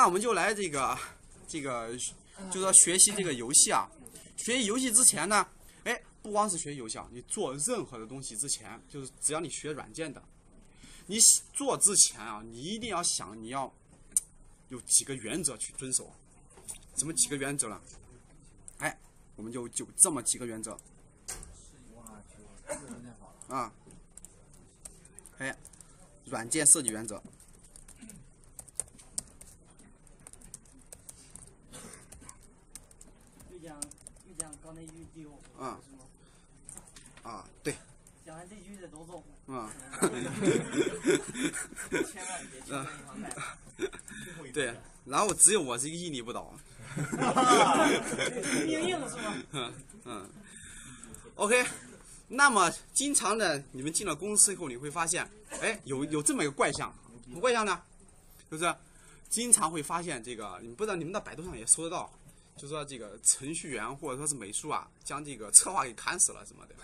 那我们就来就是说学习这个游戏啊。学习游戏之前呢，不光是学习游戏啊，你做任何的东西之前，就是只要你学软件的，你做之前啊，你一定要想你要有几个原则去遵守。怎么几个原则呢？我们就这么几个原则。啊，软件设计原则。 就讲刚才一句丢。 对。 讲完这句得都中。 对，然后只有我是一个屹立不倒。 硬是吗 ？OK， 那么经常的，你们进了公司以后，你会发现，有这么一个怪象，什么怪象呢？就是经常会发现这个，你不知道你们在百度上也搜得到，就说这个程序员或者说是美术啊，将这个策划给砍死了什么的。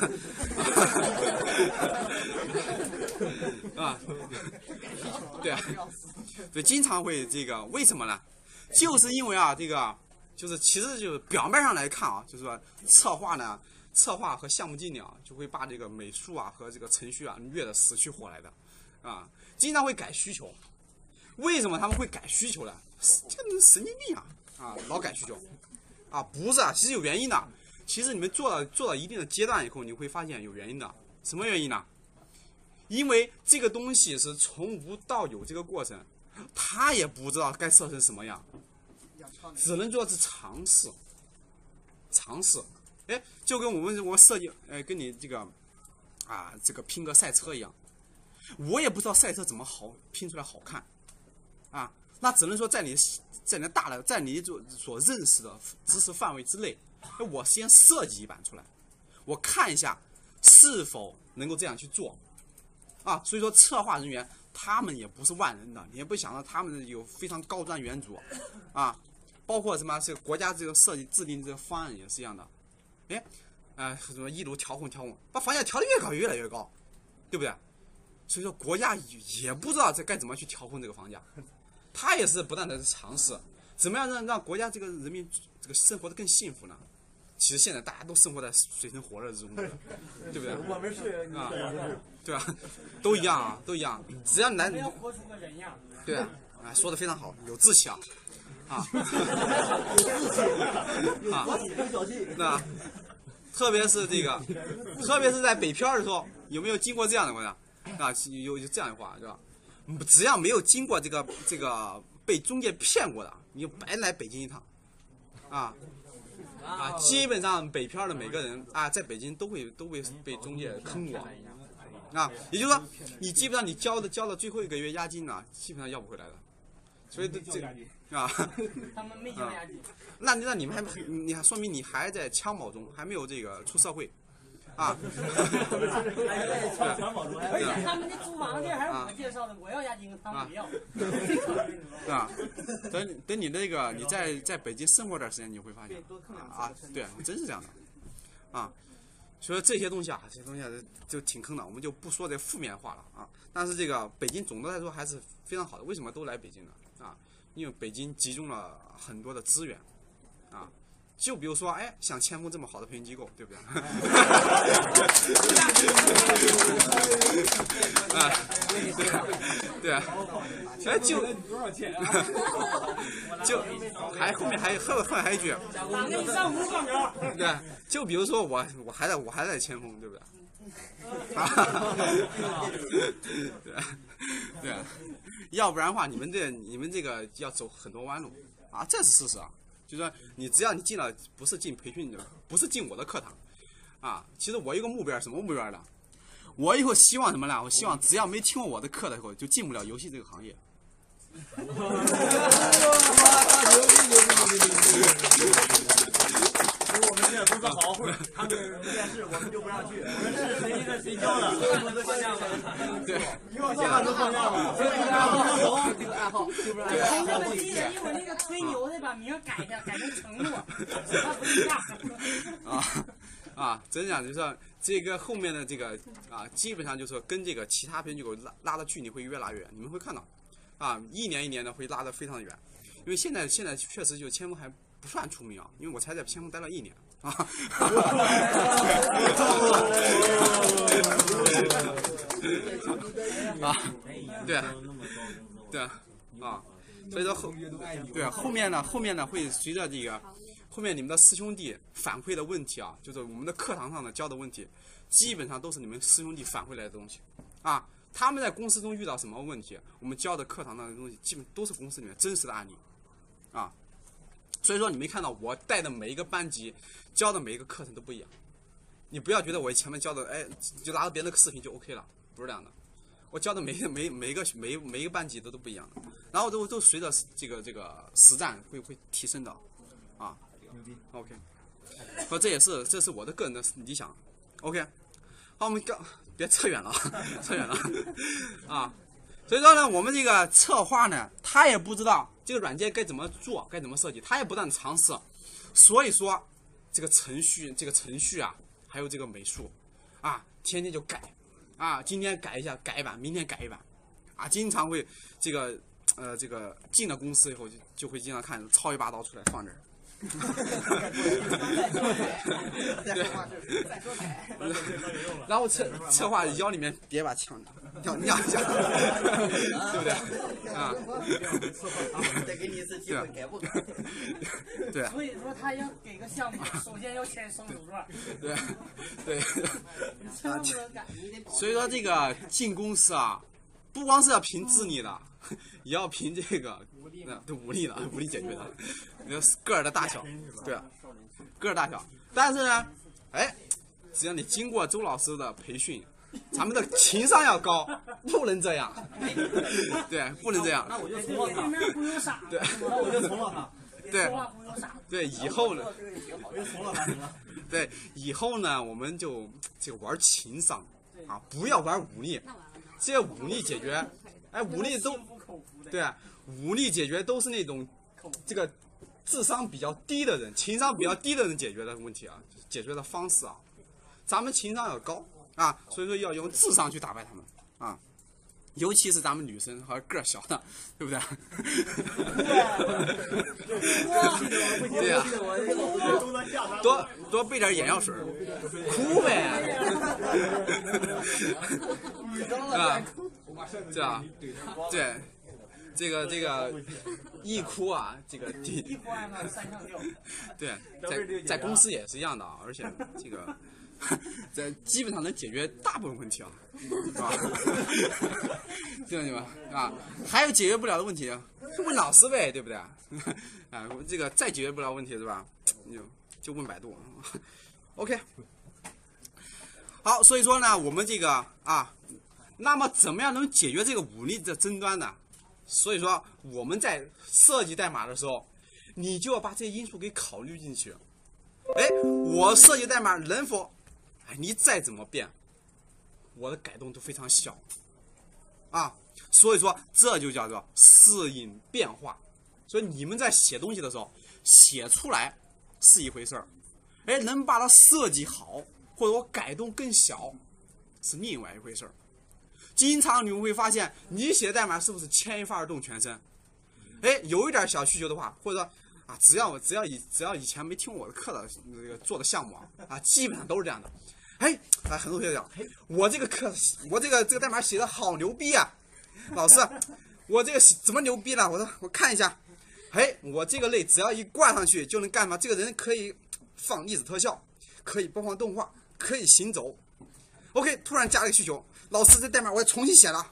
对，经常会这个，为什么呢？就是因为啊，这个就是其实就是表面上来看啊，就是说策划和项目经理啊，就会把这个美术啊和这个程序啊虐得死去活来的啊，经常会改需求。为什么他们会改需求呢？这神经病啊，老改需求啊，不是啊，其实有原因的。其实你们做到一定的阶段以后，你会发现有原因的。什么原因呢？因为这个东西是从无到有这个过程，他也不知道该设成什么样，只能说是尝试。就跟我设计，跟你这个拼个赛车一样，我也不知道赛车怎么拼出来好看啊，那只能说在你所认识的知识范围之内，我先设计一版出来，我看一下是否能够这样去做啊。所以说策划人员他们也不是万能的，你也不想到他们有非常高瞻远瞩啊，包括什么这个国家这个设计制定这个方案也是一样的。什么一路调控，把房价调得越来越高，对不对？所以说国家也不知道该怎么去调控这个房价，他也是不断的尝试，怎么样让国家这个人民这个生活的更幸福呢？其实现在大家都生活在水深火热之中，对不对？ 我们是对吧？都一样，只要我们要活出个人样。 对啊，说的非常好，有志气啊。那特别是在北漂的时候，有没有经过这样的话有这样的话是吧？只要没有经过这个被中介骗过的，你就白来北京一趟基本上北漂的每个人在北京都会被中介坑过也就是说你基本上你交了最后一个月押金呢，基本上要不回来的。所以他们没交押金。 那你们你还说明你还在襁褓中，还没有这个出社会而且他们的租房地还是我介绍的，我要押金，他们不要。 等你你在北京生活段时间，你会发现对，真是这样的所以这些东西就挺坑的，我们就不说这负面话了但是这个北京总的来说还是非常好的。为什么都来北京呢？因为北京集中了很多的资源就比如说像千锋这么好的培训机构，对不对？对，就多少钱后面还有一句，对，就比如说我还在千锋，对不对？对，要不然的话，你们这个要走很多弯路这是事实就是说只要你进了，不是进培训的，不是进我的课堂其实我有个目标，什么目标呢？我以后希望什么呢？我希望只要没听过我的课的时候，就进不了游戏这个行业。 我们现在不是好会儿，他们面试我们就不让去，我们是谁一个谁教的，都放假了。 对， 现在都放假了，这个爱好，是不是？ 他们今年有那个吹牛的把名改成承诺，他不一样。 真讲就是说这个后面的这个基本上就是说跟这个其他培训机构拉的距离会越拉越远。你们会看到， 啊，一年一年的会拉得非常的远，因为现在确实就千锋还不算出名啊，因为我才在千锋待了1年啊。啊，对对啊，所以说后面呢会随着这个后面你们的师兄弟反馈的问题啊，就是我们的课堂上的教的问题，基本上都是你们师兄弟反馈来的东西啊。他们在公司中遇到什么问题，我们教的课堂上的东西基本都是公司里面真实的案例啊。所以说你没看到我带的每一个班级教的每一个课程都不一样，你不要觉得我前面教的就拿着别人的视频就 OK 了，不是这样的。我教的每一个班级都不一样的，然后都随着这个实战会提升的啊。OK， 说这是我的个人的理想。OK， 好，我们别扯远了，扯远了啊。所以说呢，我们这个策划呢，他也不知道这个软件该怎么做，该怎么设计，他也不断的尝试。所以说，这个程序啊，还有这个美术啊，天天就改啊，今天改一下，改一版，明天改一版啊，经常会这个进了公司以后就会经常看抄一把刀出来放这儿。对，然后策划腰里面别把枪尿一下，对不对？啊， 再给你一次机会，改不改？ 对。 所以说他要给个项目，首先要签生死状。 对。 千万不能改。 所以说这个进公司啊，不光是要凭智力的，也要凭这个武力解决的。个儿的大小，对，个儿大小。但是呢，只要你经过周老师的培训，咱们的情商要高，不能这样。对，不能这样。 那我就从了他。 不用傻。 对， 那我就从了他。 对，以后呢， 我就从了他。 对，以后呢，我们就玩情商啊，不要玩武力。这武力解决，武力都对，武力解决都是那种这个智商比较低的人，情商比较低的人解决的问题啊，解决的方式啊，咱们情商要高啊，所以说要用智商去打败他们啊，尤其是咱们女生和个儿小的，对不对？对呀，多备点眼药水，哭呗，啊，这样，对。这个一哭啊，这个一哭二闹三上吊。 对，在公司也是一样的啊，而且这个这基本上能解决大部分问题啊，是吧？对吧？啊，还有解决不了的问题，问老师呗，对不对？啊，这个再解决不了问题是吧？就问百度。OK， 好，所以说呢，我们这个啊，那么怎么样能解决这个武力的争端呢？所以说我们在设计代码的时候，你就要把这些因素给考虑进去。我设计代码能否，你再怎么变，我的改动都非常小啊。所以说这就叫做适应变化。所以你们在写东西的时候，写出来是一回事儿，能把它设计好，或者我改动更小，是另外一回事儿。经常你们会发现，你写的代码是不是牵一发而动全身？有一点小需求的话，或者说啊，只要以前没听我的课的那个做的项目啊，基本上都是这样的。很多同学讲，我这个代码写的好牛逼啊，老师，我这个怎么牛逼了？我看一下，我这个类只要一挂上去就能干嘛？这个人可以放粒子特效，可以播放动画，可以行走。OK， 突然加了一个需求。老师，这代码我要重新写了。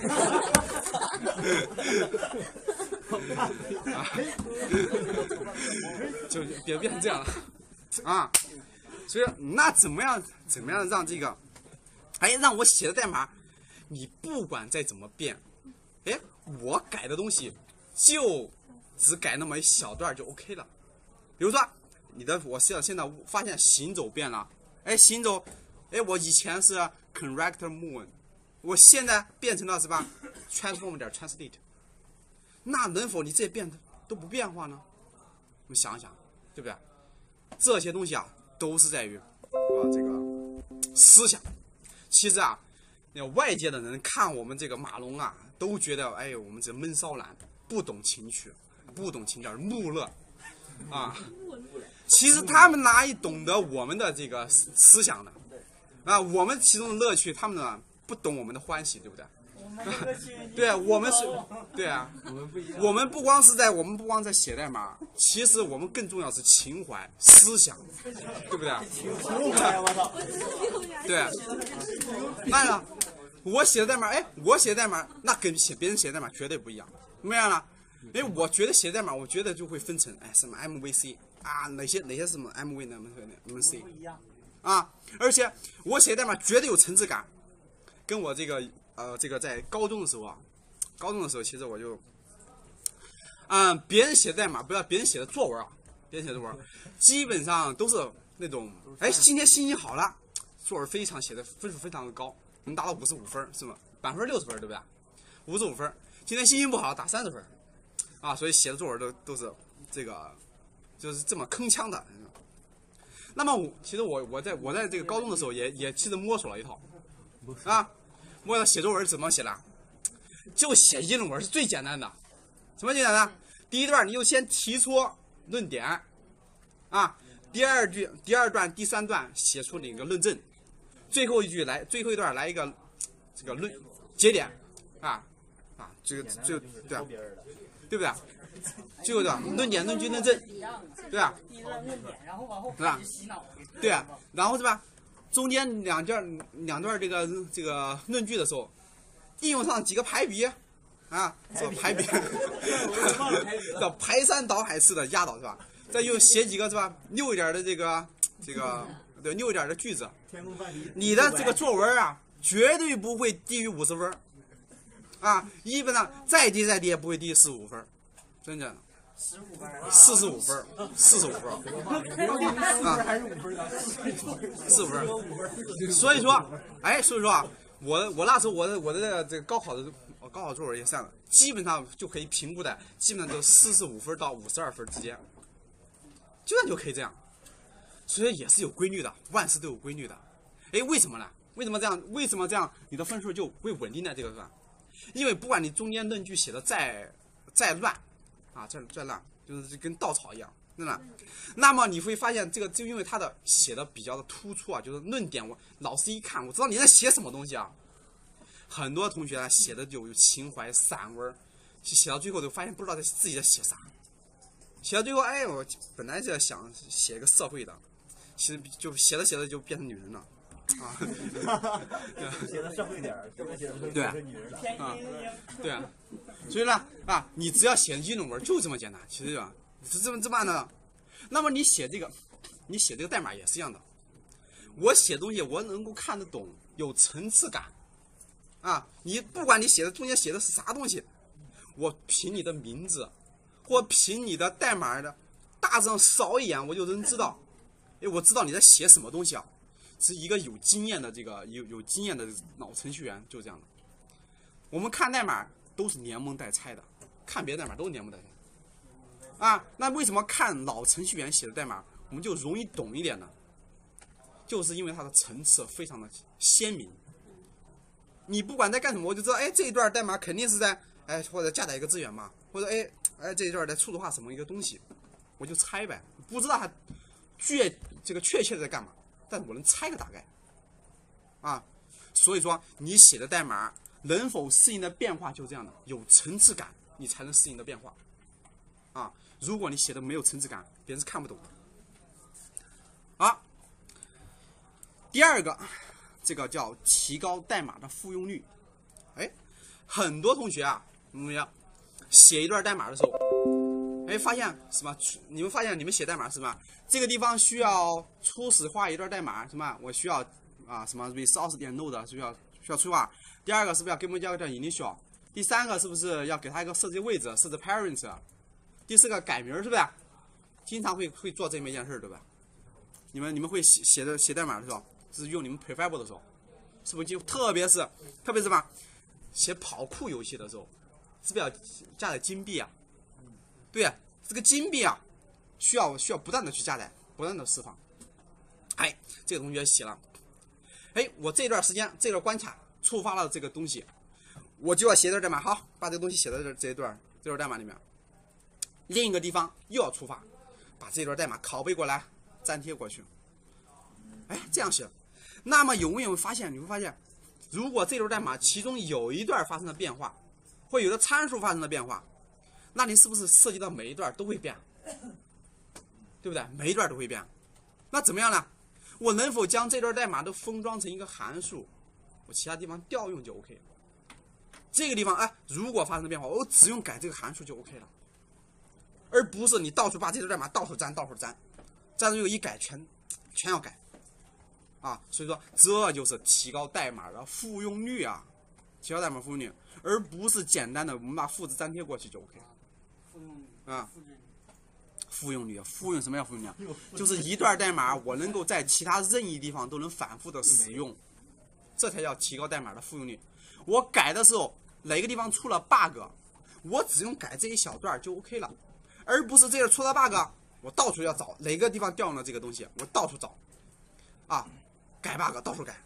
就别变成这样了啊！所以那怎么样让这个，让我写的代码，你不管再怎么变，我改的东西就只改那么一小段就 OK 了。比如说我现在发现行走变了，行走，我以前是 correct move， 我现在变成了是吧 transform 点 translate， 那能否你这些变都不变化呢？我们想一想，对不对？这些东西啊，都是在于这个思想。其实啊，外界的人看我们这个马龙啊， 都觉得哎，我们这闷骚男不懂情趣，不懂情调，木讷啊。其实他们哪里懂得我们的这个思想呢？啊，我们其中的乐趣，他们呢不懂我们的欢喜，对不对？对，我们是，对啊，我们不光在写代码，其实我们更重要是情怀、思想，对不对？ 我操！ 对，当然了，我写的代码，哎，我写的代码那跟别人写的代码绝对不一样，怎么样呢？因为我觉得写代码，我觉得就会分成，哎，什么 MVC 啊，哪些什么 MV 呢？MVC 啊，而且我写代码绝对有层次感，跟我这个在高中的时候其实我就，别人写代码，不要别人写的作文啊，别人写的作文，基本上都是那种，哎，今天心情好了，作文写的分数非常的高，能达到55分，是吗？60%分，对不对？55分。今天心情不好，打30分，啊，所以写的作文都是这个，就是这么铿锵的。那么其实我在这个高中的时候也其实摸索了一套，啊。摸到写作文怎么写的？就写议论文是最简单的。什么简单呢？第一段你就先提出论点，啊，第二段、第三段写出你一个论证，最后一段来一个这个节点，这个对不对？最后的论点、论据、论证，对吧？ 第一段论点，然后往后开始洗脑。 对啊，然后是吧？中间两段这个论据的时候，应用上几个排比，啊，这排比，叫排山倒海式的压倒是吧？再又写几个是吧？溜一点的对，溜一点的句子。你的这个作文啊，绝对不会低于50分，啊，基本上再低也不会低于45分，真的。45分，45分，啊，还是5分的，45分。所以说啊，我那时候我的这个高考作文也上了，基本上就可以评估的，基本上都45分到52分之间，基本上就可以这样。所以也是有规律的，万事都有规律的。哎，为什么呢？为什么这样？你的分数就会稳定在这个上？因为不管你中间论据写的再乱。啊，再烂，就是跟稻草一样，对吧？那么你会发现，就因为他的写的比较的突出啊，就是论点，老师一看，我知道你在写什么东西啊。很多同学呢写的就有情怀、散文，写到最后就发现不知道自己在写啥。写到最后，哎，我本来是想写一个社会的，其实就写着就变成女人了。啊， 写的社会点， 对啊，对啊，所以呢，你只要写议论文就这么简单，其实啊，是这么办的。那么你写这个代码也是一样的，我写东西我能够看得懂，有层次感，啊，你不管你中间写的是啥东西，我凭你的名字或凭你的代码的大致上扫一眼，我就能知道，哎，我知道你在写什么东西啊。是一个有经验的有经验的脑程序员，就是这样的。我们看代码都是连蒙带猜的，看别的代码都是连蒙带猜。啊，那为什么看老程序员写的代码我们就容易懂一点呢？就是因为它的层次非常的鲜明。你不管在干什么，我就知道，哎，这一段代码肯定是在或者加载一个资源嘛，或者这一段在数字化什么一个东西，我就猜呗，不知道它确切的在干嘛。但我能猜个大概，啊，所以说你写的代码能否适应的变化就是这样的，有层次感，你才能适应的变化，啊，如果你写的没有层次感，别人是看不懂的。好，第二个，这个叫提高代码的复用率。哎，很多同学啊，怎么样，写一段代码的时候。哎，发现什么？你们发现你们写代码是吧？这个地方需要初始化一段代码，什么？我需要什么 resource 点 node 需要催化。第二个是不是要给我们加个叫 initial？ 第三个是不是要给它一个设置位置，设置 parent？ 第四个改名是不是？经常会做这么一件事，对吧？你们会写代码的时候，是用你们 prefab 的时候，是不是就特别是什么？写跑酷游戏的时候，是不是要加载金币啊？对呀，这个金币啊，需要不断的去加载，不断的释放。哎，这个同学写了，哎，我这段时间这段关卡触发了这个东西， 我就要写这段代码，好，把这个东西写在这一段代码里面。另一个地方又要触发，把这段代码拷贝过来，粘贴过去。哎，这样写。那么你会发现，如果这段代码其中有一段发生了变化，或有的参数发生了变化，那你是不是涉及到每一段都会变？对不对？每一段都会变。那怎么样呢？我能否将这段代码都封装成一个函数，我其他地方调用就 OK 了。这个地方，哎，如果发生了变化，我只用改这个函数就 OK 了，而不是你到处把这段代码到处粘，粘了又一改全要改。啊，所以说这就是提高代码的复用率啊，提高代码复用率，而不是简单的我们把复制粘贴过去就 OK 了。啊，复用率，复用什么叫复用率啊？就是一段代码我能够在其他任意地方都能反复的使用，这才叫提高代码的复用率。我改的时候哪个地方出了 bug， 我只用改这一小段就 OK 了，而不是这个出了 bug， 我到处要找哪个地方调用了这个东西，我到处找，啊。改 bug 到处改，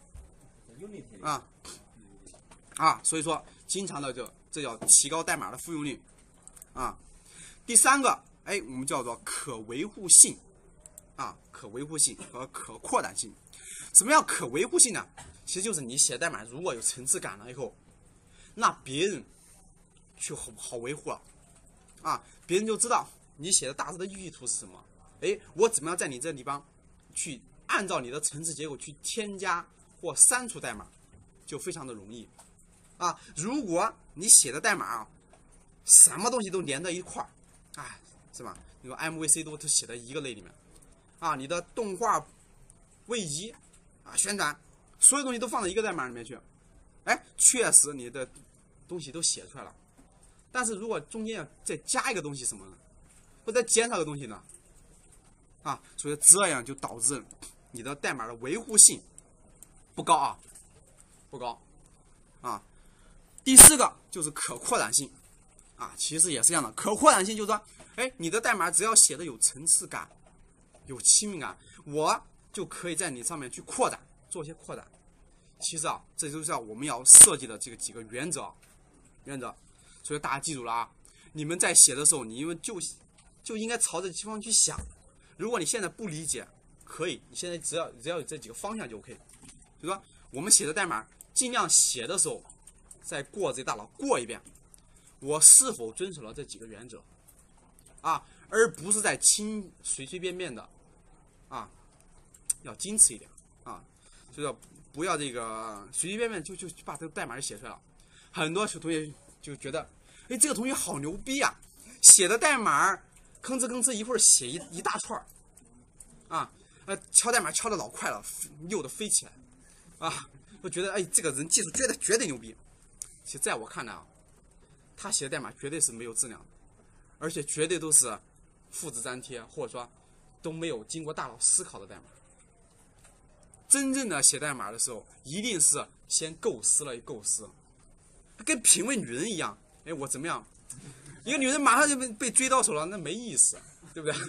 所以说经常的这叫提高代码的复用率啊。第三个，哎，我们叫做可维护性啊，可维护性和可扩展性。什么叫可维护性呢？其实就是你写代码如果有层次感了以后，那别人就好维护了啊，别人就知道你写的大致的意图是什么。哎，我怎么样在你这地方去按照你的层次结构去添加或删除代码，就非常的容易啊。如果你写的代码啊，什么东西都连在一块儿，哎，是吧？那个 MVC 都写在一个类里面啊，你的动画、位移啊、宣传，所有东西都放在一个代码里面去，哎，确实你的东西都写出来了。但是如果中间要再加一个东西什么呢？或者再减少个东西呢？啊，所以这样就导致你的代码的维护性不高啊，不高啊。第四个就是可扩展性啊，其实也是一样的。可扩展性就是说，哎，你的代码只要写的有层次感、有亲密感，我就可以在你上面去扩展，做一些扩展。其实啊，这就是我们要设计的这个几个原则。所以大家记住了啊，你们在写的时候，你们就应该朝着地方去想。如果你现在不理解，可以，你现在只要有这几个方向就 OK。就说我们写的代码，尽量写的时候，再过自己大脑过一遍，我是否遵守了这几个原则啊，而不是在随随便便的啊，要矜持一点啊，就要不要这个随随便便就把这个代码写出来了。很多同学就觉得，哎，这个同学好牛逼啊，写的代码吭哧一会儿写一大串啊，敲代码敲的老快了，溜的飞起来啊，我觉得哎，这个人技术绝对牛逼。其实在我看来啊，他写的代码绝对是没有质量的，而且绝对都是复制粘贴，或者说都没有经过大脑思考的代码。真正的写代码的时候，一定是先构思，跟品味女人一样。哎，我怎么样？一个女人马上就被追到手了，那没意思，对不对？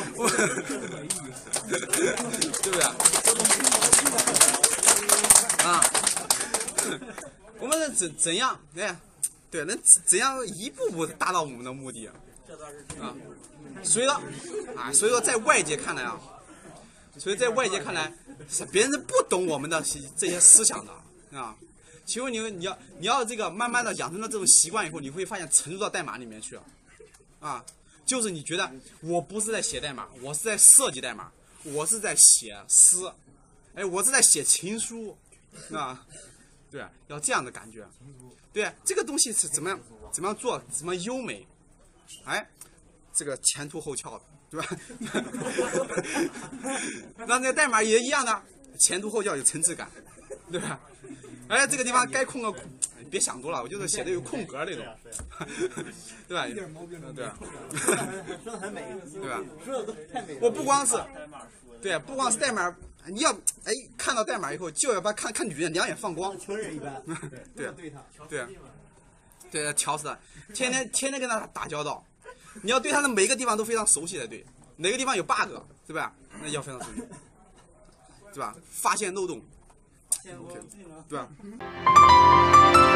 对不对？啊，我们怎样？对，能怎样一步步达到我们的目的啊？所以说在外界看来啊，别人是不懂我们的这些思想的啊。其实你要这个慢慢的养成了这种习惯以后，你会发现沉入到代码里面去了，啊，就是你觉得我不是在写代码，我是在设计代码，我是在写诗，哎，我是在写情书，啊，对，要这样的感觉，对，这个东西是怎么样做，怎么优美，哎，这个前凸后翘的，对吧？那这个代码也一样的，前凸后翘有层次感，对吧？哎，这个地方该空个，别想多了，我就是写的有空格那种，对吧？对吧？ 说的很美， 对吧？ 说的都太美了。 我不光是代码，你要哎看到代码以后就要把看女人两眼放光， 成人一般， 对，调死他，天天跟他打交道，你要对他的每个地方都非常熟悉才对，哪个地方有 bug， 对吧？那要非常熟悉，对吧？发现漏洞。对吧？